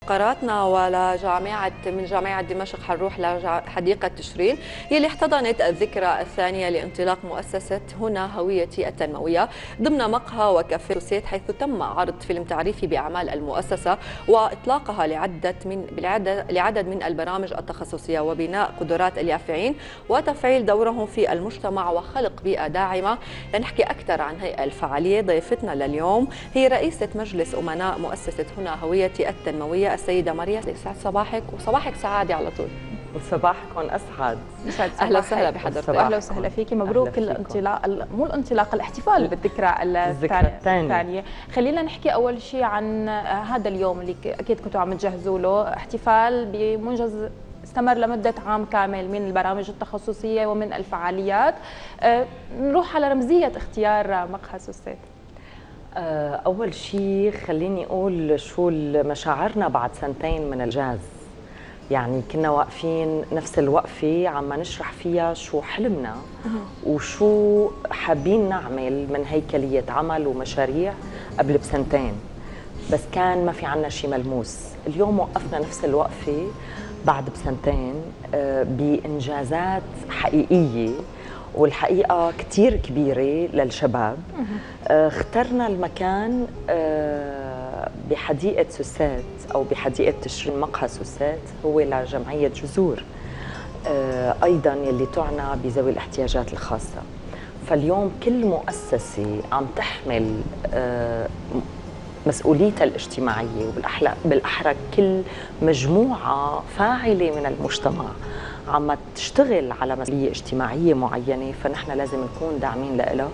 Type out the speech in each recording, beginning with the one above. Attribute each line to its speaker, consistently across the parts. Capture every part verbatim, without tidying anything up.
Speaker 1: قراتنا ولجامعة من جامعة دمشق حنروح لحديقة تشرين يلي احتضنت الذكرى الثانية لانطلاق مؤسسة هنا هويتي التنموية ضمن مقهى وكافيه سوسيت، حيث تم عرض فيلم تعريفي بأعمال المؤسسة وإطلاقها لعدة من لعدد من البرامج التخصصية وبناء قدرات اليافعين وتفعيل دورهم في المجتمع وخلق بيئة داعمة. لنحكي أكثر عن هي الفعالية ضيفتنا لليوم هي رئيسة مجلس أمناء مؤسسة هنا هويتي التنموية السيدة ماريا. يسعد صباحك وصباحك سعادة على طول.
Speaker 2: وصباحكم اسعد.
Speaker 1: اهلا وسهلا بحضرتك.
Speaker 3: اهلا وسهلا فيكي، مبروك الانطلاق، مو الانطلاق، الاحتفال بالذكرى الثانيه. خلينا نحكي اول شيء عن هذا اليوم اللي اكيد كنتوا عم تجهزوا له، احتفال بمنجز استمر لمدة عام كامل من البرامج التخصصية ومن الفعاليات. أه نروح على رمزية اختيار مقهى سوسيت.
Speaker 2: أول شيء خليني أقول شو مشاعرنا بعد سنتين من الجاز. يعني كنا واقفين نفس الوقفة عم نشرح فيها شو حلمنا وشو حابين نعمل من هيكلية عمل ومشاريع قبل بسنتين، بس كان ما في عنا شيء ملموس. اليوم وقفنا نفس الوقفة بعد بسنتين بإنجازات حقيقية، والحقيقة كتير كبيرة للشباب. اخترنا المكان بحديقة سوسيت أو بحديقة تشرين. مقهى سوسيت هو لجمعية جذور أيضاً يلي تعنى بذوي الاحتياجات الخاصة. فاليوم كل مؤسسة عم تحمل مسؤوليتها الاجتماعية، وبالأحرى كل مجموعة فاعلة من المجتمع عم تشتغل على مسؤولية اجتماعية معينة، فنحن لازم نكون داعمين لها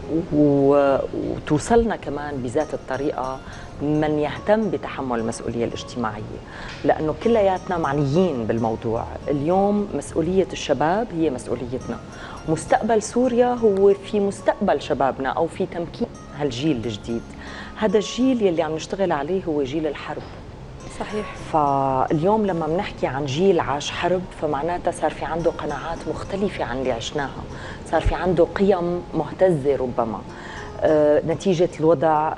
Speaker 2: وتوصلنا كمان بذات الطريقة من يهتم بتحمل المسؤولية الاجتماعية، لأنه كلياتنا معنيين بالموضوع. اليوم مسؤولية الشباب هي مسؤوليتنا، مستقبل سوريا هو في مستقبل شبابنا أو في تمكين هالجيل الجديد. هذا الجيل يلي عم نشتغل عليه هو جيل الحرب.
Speaker 1: صحيح.
Speaker 2: فاليوم لما بنحكي عن جيل عاش حرب فمعناتها صار في عنده قناعات مختلفة عن اللي عشناها، صار في عنده قيم مهتزة ربما آه، نتيجة الوضع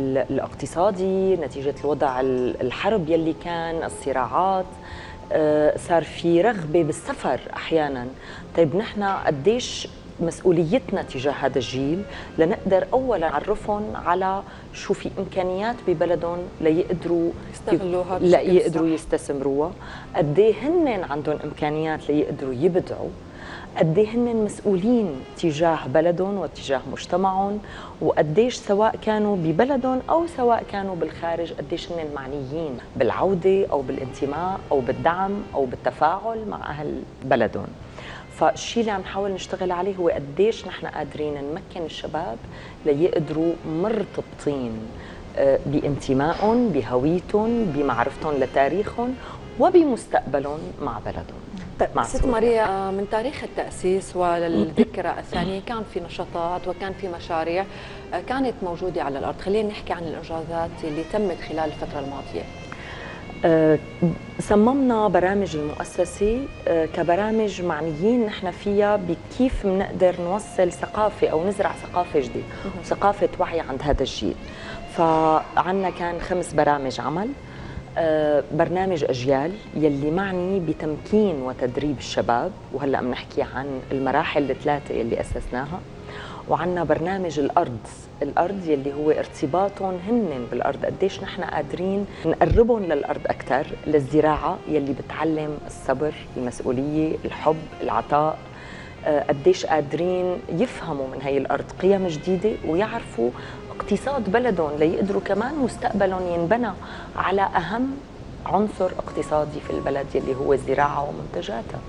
Speaker 2: الاقتصادي، نتيجة الوضع الحرب يلي كان، الصراعات. آه، صار في رغبة بالسفر أحيانا. طيب نحن قديش مسؤوليتنا تجاه هذا الجيل لنقدر اولا نعرفهم على شو في امكانيات ببلدهم ليقدروا
Speaker 1: يستغلوها،
Speaker 2: ليقدروا يستثمروها، قد ايه هن عندهم امكانيات ليقدروا يبدعوا، قد ايه هن مسؤولين تجاه بلدهم وتجاه مجتمعهم، وقديش سواء كانوا ببلدهم او سواء كانوا بالخارج قديش هن معنيين بالعوده او بالانتماء او بالدعم او بالتفاعل مع اهل بلدهم. فالشيء اللي عم نحاول نشتغل عليه هو قديش نحن قادرين نمكن الشباب ليقدروا مرتبطين بانتمائهم، بهويتهم، بمعرفتهم لتاريخهم وبمستقبلهم مع بلدهم.
Speaker 1: طيب ست ماريا، من تاريخ التأسيس وللذكرى الثانية كان في نشاطات وكان في مشاريع كانت موجودة على الأرض. خلينا نحكي عن الإنجازات اللي تمت خلال الفترة الماضية.
Speaker 2: أه صممنا برامج المؤسسة أه كبرامج معنيين نحن فيها بكيف بنقدر نوصل ثقافة أو نزرع ثقافة جديدة وثقافة وعي عند هذا الجيل. فعنا كان خمس برامج عمل. أه برنامج أجيال يلي معني بتمكين وتدريب الشباب، وهلأ بنحكي عن المراحل الثلاثة يلي أسسناها. وعنا برنامج الأرض، الأرض يلي هو ارتباطهم هن بالأرض، قديش نحن قادرين نقربهم للأرض أكثر، للزراعة يلي بتعلم الصبر، المسؤولية، الحب، العطاء. قديش قادرين يفهموا من هي الأرض قيم جديدة ويعرفوا اقتصاد بلدهم ليقدروا كمان مستقبلهم ينبنى على أهم عنصر اقتصادي في البلد يلي هو الزراعة ومنتجاتها.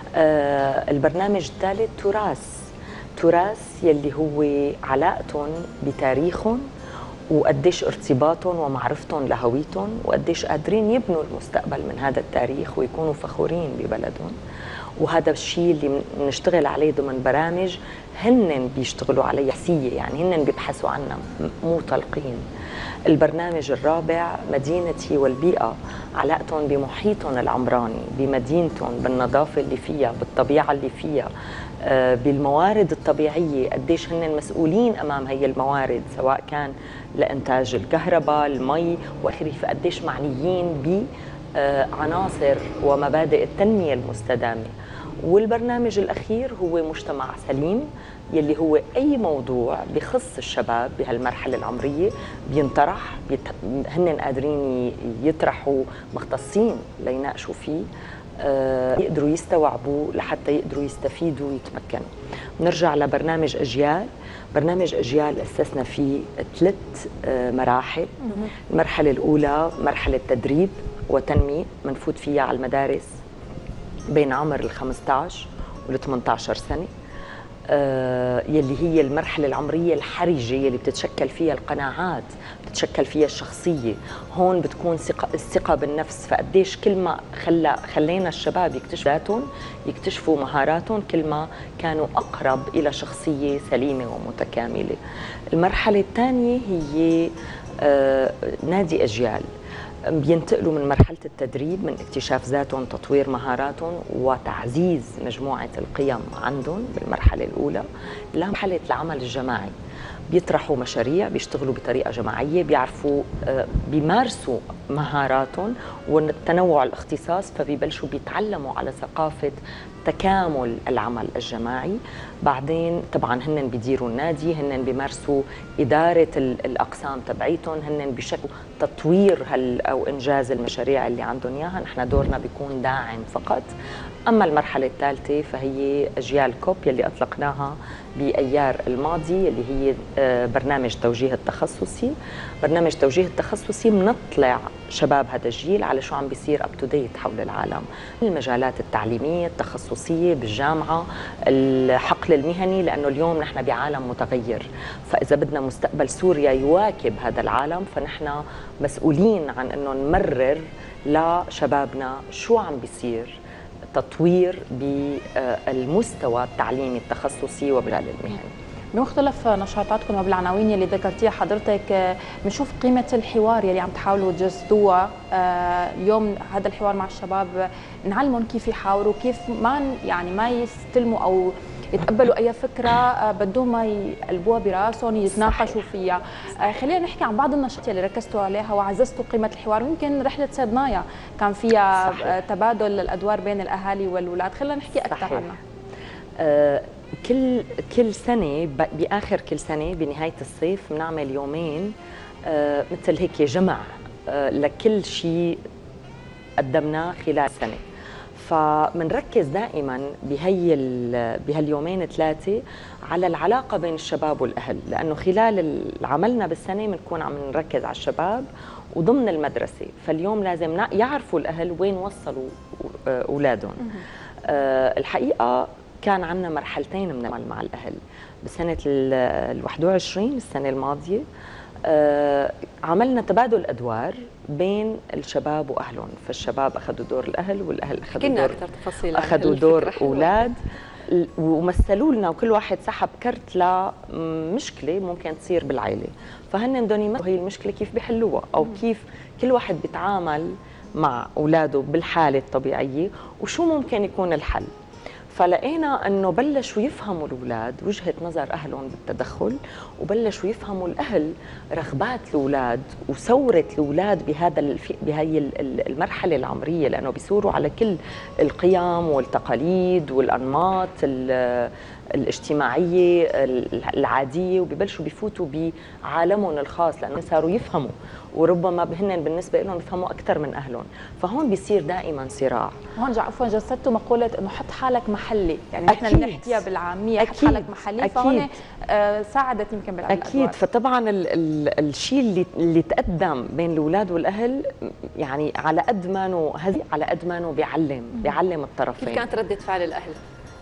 Speaker 2: البرنامج الثالث تراث، تراث يلي هو علاقتهم بتاريخهم وقديش ارتباطهم ومعرفتهم لهويتهم وقديش قادرين يبنوا المستقبل من هذا التاريخ ويكونوا فخورين ببلدهم. وهذا الشيء اللي بنشتغل عليه ضمن برامج هن بيشتغلوا عليه حسية، يعني هن بيبحثوا عنا مو طلقين. البرنامج الرابع مدينتي والبيئة، علاقتهم بمحيطهم العمراني، بمدينتهم، بالنظافة اللي فيها، بالطبيعة اللي فيها، بالموارد الطبيعية، قديش هن مسؤولين أمام هي الموارد سواء كان لإنتاج الكهرباء، المي وآخره، فقديش معنيين بعناصر ومبادئ التنمية المستدامة. والبرنامج الأخير هو مجتمع سليم، يلي هو أي موضوع بخص الشباب بهالمرحلة العمرية بينطرح، بيت... هن قادرين يطرحوا مختصين ليناقشوا فيه، آه يقدروا يستوعبوا لحتى يقدروا يستفيدوا ويتمكنوا. نرجع لبرنامج أجيال. برنامج أجيال أسسنا فيه ثلاث آه مراحل. المرحلة الأولى مرحلة تدريب وتنمية منفوت فيها على المدارس بين عمر ال خمسة عشر وال ثمانية عشر سنة، آه يلي هي المرحلة العمرية الحرجة يلي بتتشكل فيها القناعات، بتتشكل فيها الشخصية. هون بتكون ثقة الثقة بالنفس، فقديش كل ما خلى خلينا الشباب يكتشفوا ذاتهم، يكتشفوا مهاراتهم، كل ما كانوا أقرب إلى شخصية سليمة ومتكاملة. المرحلة الثانية هي آه نادي أجيال، بينتقلوا من مرحلة التدريب، من اكتشاف ذاتهم، تطوير مهاراتهم وتعزيز مجموعة القيم عندهم بالمرحلة الأولى، لمرحلة العمل الجماعي. بيطرحوا مشاريع، بيشتغلوا بطريقة جماعية، بيعرفوا بيمارسوا مهاراتهم والتنوع الاختصاص، فبيبلشوا بيتعلموا على ثقافة تكامل العمل الجماعي. بعدين طبعا هن بيديروا النادي، هن بيمارسوا إدارة الأقسام تبعيتهم، هن بشكل تطوير هال أو إنجاز المشاريع اللي عندهم إياها. نحن دورنا بيكون داعم فقط. أما المرحلة الثالثة فهي أجيال كوب يلي أطلقناها بأيار الماضي، اللي هي برنامج توجيه التخصصي. برنامج توجيه التخصصي بنطلع شباب هذا الجيل على شو عم بيصير اب تو ديت حول العالم، المجالات التعليميه التخصصيه بالجامعه، الحقل المهني، لانه اليوم نحن بعالم متغير، فاذا بدنا مستقبل سوريا يواكب هذا العالم فنحن مسؤولين عن انه نمرر لشبابنا شو عم بيصير تطوير بالمستوى التعليمي التخصصي وبالمجال المهني.
Speaker 3: بمختلف نشاطاتكم وبالعناوين اللي ذكرتيها حضرتك بنشوف قيمة الحوار يلي عم تحاولوا تجسدوها. اليوم هذا الحوار مع الشباب نعلمهم كيف يحاوروا، كيف ما يعني ما يستلموا أو يتقبلوا أي فكرة بدهم ما يقلبوها براسهم يتناقشوا فيها. خلينا نحكي عن بعض النشاطات اللي ركزتوا عليها وعززتوا قيمة الحوار. ممكن رحلة صيدنايا كان فيها صحيح. تبادل الأدوار بين الأهالي والأولاد، خلينا نحكي أكثر صحيح. عنها.
Speaker 2: أه كل كل سنة باخر كل سنة بنهاية الصيف بنعمل يومين آه مثل هيك جمع آه لكل شيء قدمناه خلال السنة. فمنركز دائما بهي بهاليومين ثلاثة على العلاقة بين الشباب والأهل، لأنه خلال عملنا بالسنة بنكون عم نركز على الشباب وضمن المدرسة، فاليوم لازم يعرفوا الأهل وين وصلوا أولادهم. آه الحقيقة كان عندنا مرحلتين من العمل مع الأهل بسنة ال واحد وعشرين السنة الماضية. آه عملنا تبادل أدوار بين الشباب وأهلهم، فالشباب أخذوا دور الأهل والأهل أخذوا دور أخذوا دور أولاد ومثلوا لنا، وكل واحد سحب كرت لمشكلة ممكن تصير بالعائلة، فهن بدهم يمثلوا هي المشكلة كيف بيحلوها أو كيف كل واحد بيتعامل مع أولاده بالحالة الطبيعية وشو ممكن يكون الحل. فلقينا انه بلشوا يفهموا الاولاد وجهه نظر اهلهم بالتدخل، وبلشوا يفهموا الاهل رغبات الاولاد وثوره الاولاد بهذا الفي... بهي المرحله العمريه، لانه بيثوروا على كل القيم والتقاليد والانماط الاجتماعيه العاديه، وبيبلشوا بيفوتوا بعالمهم الخاص لانه صاروا يفهموا، وربما هن بالنسبه لهم بيفهموا اكثر من اهلهم، فهون بيصير دائما صراع.
Speaker 3: هون عفوا جسدتوا مقوله انه حط حالك محلي، يعني نحن بنحكيها بالعاميه حط حالك محلي، أكيد. فهون آه ساعدت يمكن بالأدوار.
Speaker 2: اكيد. فطبعا ال ال الشيء اللي اللي تقدم بين الاولاد والاهل يعني على قد ما انه هذه على قد ما انه بيعلم بيعلم الطرفين.
Speaker 1: كيف كانت رده فعل الاهل؟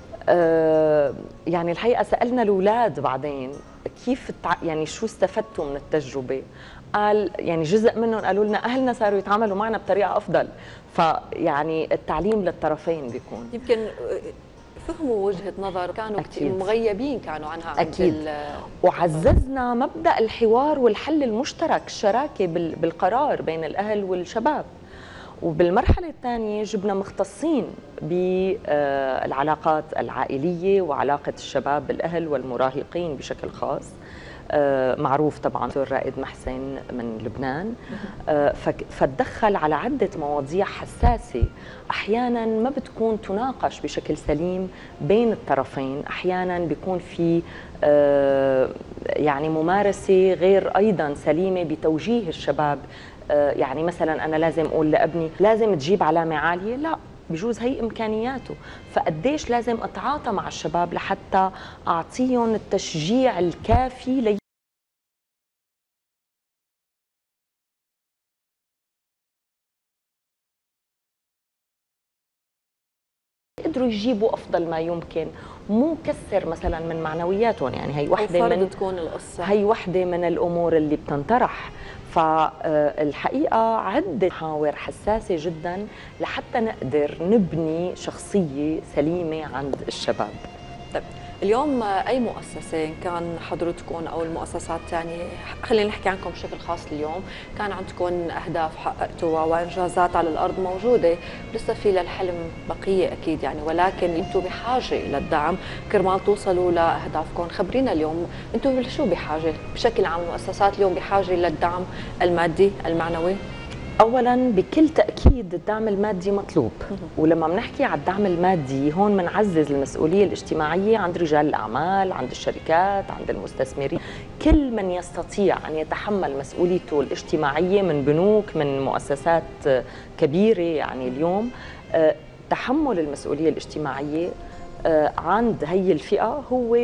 Speaker 2: آه يعني الحقيقه سالنا الاولاد بعدين كيف يعني شو استفدتوا من التجربه؟ قال يعني جزء منهم قالوا لنا اهلنا صاروا يتعاملوا معنا بطريقه افضل، فيعني التعليم للطرفين بيكون.
Speaker 1: يمكن فهموا وجهة نظر كانوا كثير مغيبين كانوا عنها عند
Speaker 2: أكيد. وعززنا مبدأ الحوار والحل المشترك، الشراكة بالقرار بين الأهل والشباب. وبالمرحلة الثانية جبنا مختصين بالعلاقات العائلية وعلاقة الشباب بالأهل والمراهقين بشكل خاص، معروف طبعا دكتور رائد محسن من لبنان، فتدخل على عدة مواضيع حساسة أحيانا ما بتكون تناقش بشكل سليم بين الطرفين، أحيانا بيكون في يعني ممارسة غير أيضا سليمة بتوجيه الشباب. يعني مثلا أنا لازم أقول لابني لازم تجيب علامة عالية، لا، بجوز هي إمكانياته، فقديش لازم أتعاطى مع الشباب لحتى أعطيهم التشجيع الكافي لي يقدروا يجيبوا أفضل ما يمكن، مو كسر مثلا من معنوياتهم. يعني هي وحدة من
Speaker 1: تكون القصة،
Speaker 2: هي وحدة من الأمور اللي بتنطرح. فالحقيقة عدة محاور حساسة جدا لحتى نقدر نبني شخصية سليمة عند الشباب.
Speaker 1: طيب اليوم أي مؤسسة إن كان حضرتكم أو المؤسسات الثانية، خلينا نحكي عنكم بشكل خاص، اليوم كان عندكم أهداف حققتوها وإنجازات على الأرض موجودة، لسه في للحلم بقية أكيد يعني، ولكن أنتم بحاجة إلى الدعم كرمال توصلوا لأهدافكم. خبرينا اليوم أنتم شو بحاجة بشكل عام؟ المؤسسات اليوم بحاجة إلى الدعم المادي المعنوي؟
Speaker 2: اولا بكل تاكيد الدعم المادي مطلوب، ولما بنحكي على الدعم المادي هون بنعزز المسؤوليه الاجتماعيه عند رجال الاعمال، عند الشركات، عند المستثمرين، كل من يستطيع ان يتحمل مسؤوليته الاجتماعيه من بنوك، من مؤسسات كبيره. يعني اليوم تحمل المسؤوليه الاجتماعيه عند هي الفئه هو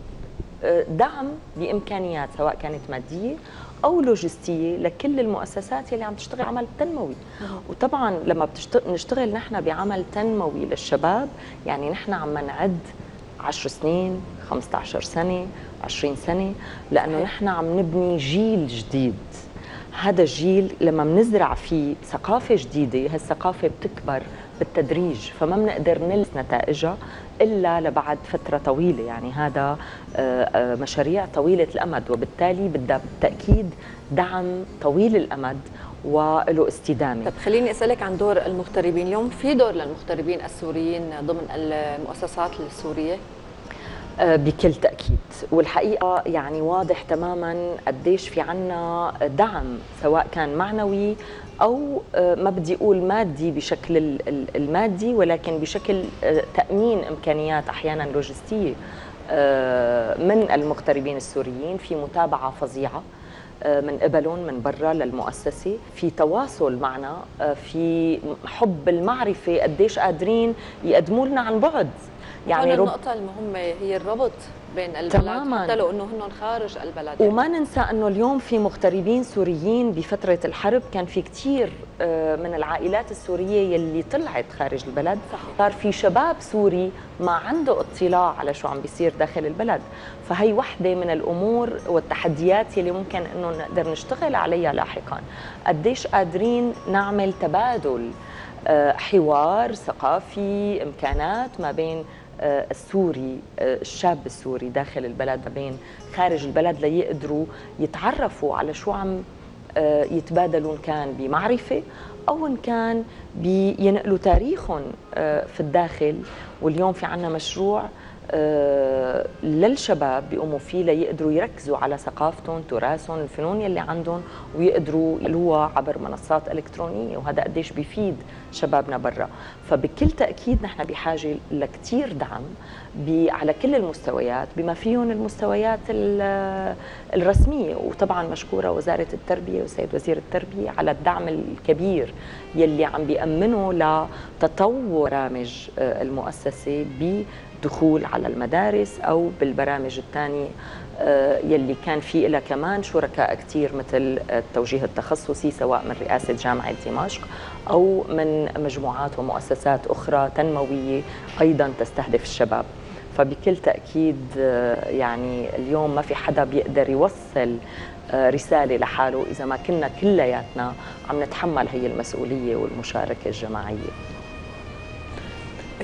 Speaker 2: بدعم بامكانيات سواء كانت ماديه أو لوجستية لكل المؤسسات اللي عم تشتغل عمل تنموي. وطبعا لما بنشتغل نحن بعمل تنموي للشباب، يعني نحن عم نعد عشر سنين، خمسة عشر سنة، عشرين سنة، لأنه نحن عم نبني جيل جديد. هذا الجيل لما بنزرع فيه ثقافة جديدة، هالثقافة بتكبر بالتدريج، فما بنقدر نلمس نتائجها إلا لبعد فترة طويلة. يعني هذا مشاريع طويلة الأمد، وبالتالي بدها بالتأكيد دعم طويل الأمد وله استدامة.
Speaker 1: طب خليني أسألك عن دور المغتربين. اليوم في دور للمغتربين السوريين ضمن المؤسسات السورية؟
Speaker 2: بكل تأكيد، والحقيقة يعني واضح تماما قديش في عنا دعم سواء كان معنوي أو ما بدي أقول مادي بشكل المادي، ولكن بشكل تأمين إمكانيات أحيانا لوجستية من المغتربين السوريين، في متابعة فظيعة من قبلهم من برا للمؤسسة، في تواصل معنا، في حب المعرفة، قديش قادرين يقدموا لنا عن بعد.
Speaker 1: يعني النقطة المهمة هي الربط بين البلد تماماً. حتى لو انه هن خارج البلد.
Speaker 2: وما يعني. ننسى انه اليوم في مغتربين سوريين بفترة الحرب كان في كثير من العائلات السورية يلي طلعت خارج البلد، صار في شباب سوري ما عنده اطلاع على شو عم بيصير داخل البلد. فهي وحدة من الامور والتحديات يلي ممكن انه نقدر نشتغل عليها لاحقا، قديش قادرين نعمل تبادل حوار ثقافي، امكانات ما بين السوري، الشاب السوري داخل البلد وبين خارج البلد، ليقدروا يتعرفوا على شو عم يتبادلوا، إن كان بمعرفة أو إن كان بينقلوا تاريخهم في الداخل. واليوم في عنا مشروع للشباب بيقوموا فيه ليقدروا يركزوا على ثقافتهم، تراثهم، الفنون يلي عندهم، ويقدروا يلوها عبر منصات إلكترونية، وهذا قديش بيفيد شبابنا برا. فبكل تأكيد نحن بحاجة لكتير دعم على كل المستويات، بما فيهم المستويات الرسمية. وطبعا مشكورة وزارة التربية والسيد وزير التربية على الدعم الكبير يلي عم بيأمنوا لتطور برامج المؤسسة بدخول على المدارس أو بالبرامج الثانية يلي كان في لها كمان شركاء كتير، مثل التوجيه التخصصي سواء من رئاسة جامعة دمشق أو من مجموعات ومؤسسات أخرى تنموية أيضا تستهدف الشباب. فبكل تأكيد يعني اليوم ما في حدا بيقدر يوصل رسالة لحاله إذا ما كنا كلياتنا عم نتحمل هي المسؤولية والمشاركة الجماعية.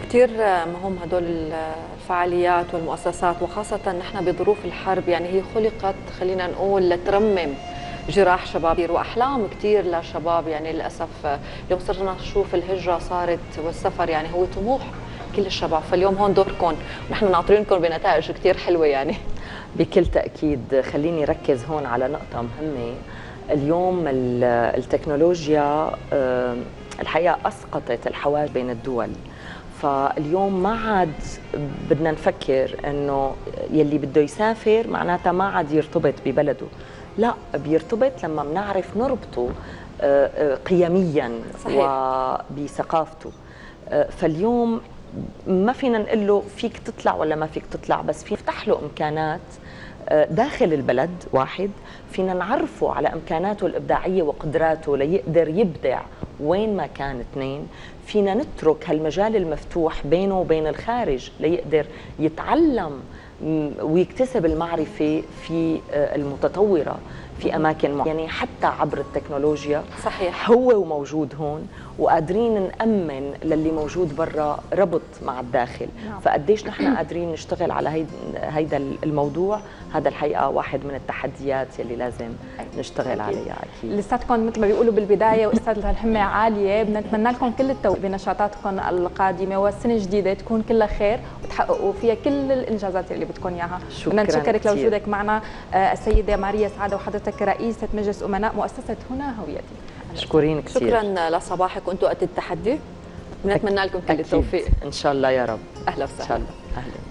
Speaker 1: كثير مهم هدول الفعاليات والمؤسسات، وخاصة نحن بظروف الحرب، يعني هي خلقت خلينا نقول لترمم جراح شباب واحلام كثير للشباب. يعني للاسف اليوم صرنا نشوف الهجرة صارت والسفر يعني هو طموح كل الشباب، فاليوم هون دوركم ونحن ناطرينكم بنتائج كثير حلوة. يعني
Speaker 2: بكل تأكيد خليني ركز هون على نقطة مهمة. اليوم التكنولوجيا الحقيقة أسقطت الحواجز بين الدول، فاليوم ما عاد بدنا نفكر انه يلي بده يسافر معناتها ما عاد يرتبط ببلده، لا بيرتبط لما بنعرف نربطه قيميا وبثقافته. فاليوم ما فينا نقول له فيك تطلع ولا ما فيك تطلع، بس في نفتح له امكانات داخل البلد. واحد فينا نعرفه على امكاناته الابداعيه وقدراته ليقدر يبدع وين ما كان. اثنين فينا نترك هالمجال المفتوح بينه وبين الخارج ليقدر يتعلم ويكتسب المعرفة في المتطورة في أماكن معينة حتى عبر التكنولوجيا.
Speaker 1: صحيح،
Speaker 2: هو وموجود هون وقادرين نأمن للي موجود برا ربط مع الداخل. نعم. فقديش نحن قادرين نشتغل على هيدا الموضوع، هذا الحقيقة واحد من التحديات يلي لازم نشتغل عليها. أكيد
Speaker 3: لساتكم مثل ما بيقولوا بالبداية وأستاذة الهمة عالية، بنتمنى لكم كل التوفيق بنشاطاتكم القادمة، والسنة الجديدة تكون كلها خير وتحققوا فيها كل الإنجازات اللي بدكم إياها.
Speaker 2: بدنا
Speaker 3: نشكرك لوجودك معنا السيدة ماريا سعادة، وحضرتك رئيسة مجلس أمناء مؤسسة هنا هويتي.
Speaker 2: مشكورين كثير.
Speaker 1: شكرا لصباحك وانتم قد التحدي، بنتمنى لكم كل التوفيق
Speaker 2: ان شاء الله يا رب.
Speaker 1: اهلا وسهلا.
Speaker 2: ان شاء الله. اهلا.